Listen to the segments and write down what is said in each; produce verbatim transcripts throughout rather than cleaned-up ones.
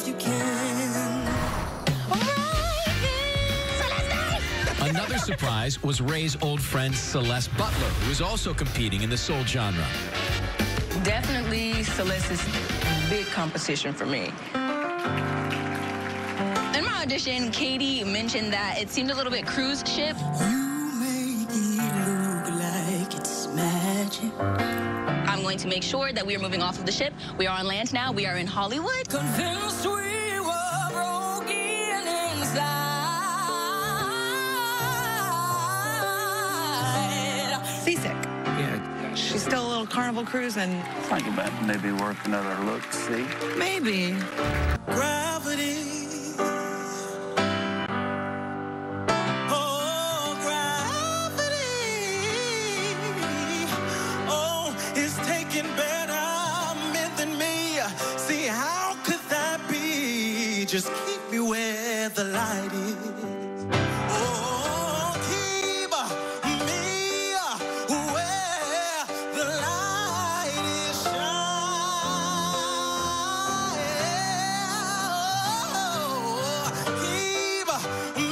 if you can. Another surprise was Ray's old friend Celeste Butler, who is also competing in the soul genre. Definitely Celeste is big competition for me. In my audition, Katie mentioned that it seemed a little bit cruise ship. You make it look like it's magic. I'm going to make sure that we are moving off of the ship. We are on land now. We are in Hollywood. Convinced we were broken inside. Seasick. Yeah. She's still a little Carnival cruise and Think about maybe worth another look, see? maybe. Gravity. Oh, gravity. Oh, it's taking better men than me. See, how could that be? Just keep me where the light is. Oh, keep me where the light is shining. Keep me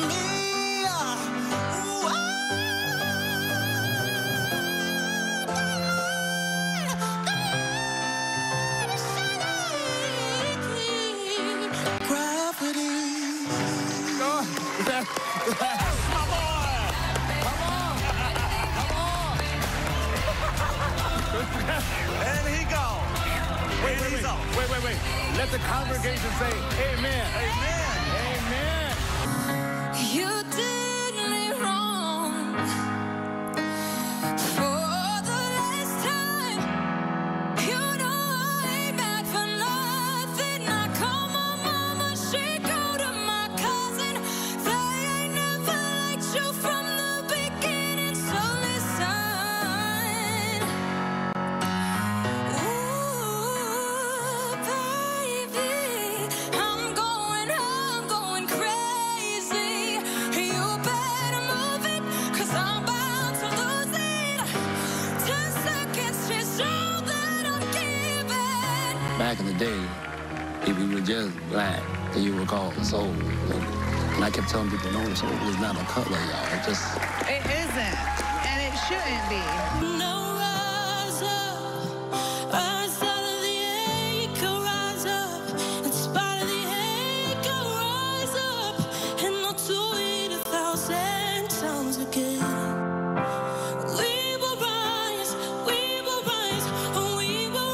gravity. That's my boy! Come on! Come on! And he gone. Wait, wait, He's wait. off. Wait, wait, wait. Let the congregation say amen. Amen. Amen. You did me wrong for the last time. You know I ain't back for nothing. I call my mama, she go to my cousin. They ain't never liked you from the beginning, so listen. Ooh, baby, I'm going, I'm going crazy. You better move it, 'cause I'm about to lose it. Ten seconds, just all that I'm giving. Back in the day, if you were just black, then you were called soul. And I kept telling people, no, soul is not a color, y'all. It just It isn't, and it shouldn't be. Now rise up, rise out of the acre, rise up. In spite of the acre, rise up. And I'll do it a thousand times again. We will rise, we will rise, we will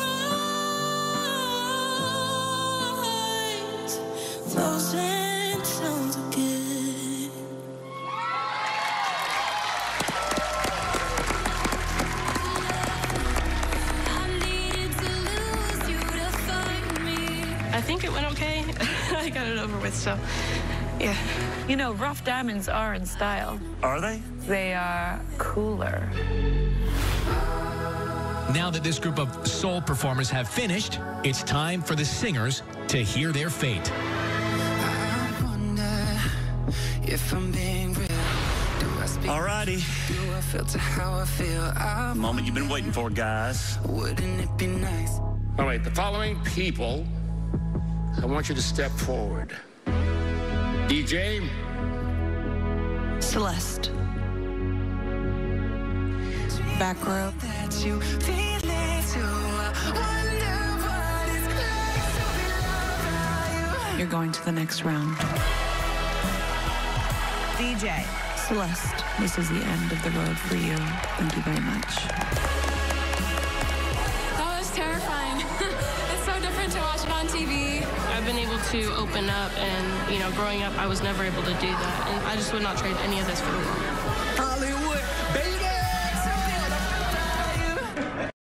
rise. Thousand times again. I needed to lose you to find me. I think it went okay. I got it over with, so yeah. You know, rough diamonds are in style. Are they? They are cooler. Now that this group of soul performers have finished, it's time for the singers to hear their fate. I wonder if I'm being real. Do I speak? Alrighty. Do I feel to how I feel? I Moment you've been waiting for, guys. Wouldn't it be nice? All right, the following people, I want you to step forward. D J, Celeste. Back row. That you feel it too. I wonder what it's like to be loved by you. You're going to the next round. D J. Celeste, this is the end of the road for you. Thank you very much. That was terrifying. It's so different to watch it on T V. I've been able to open up, and, you know, growing up, I was never able to do that. And I just would not trade any of this for the world. Hollywood.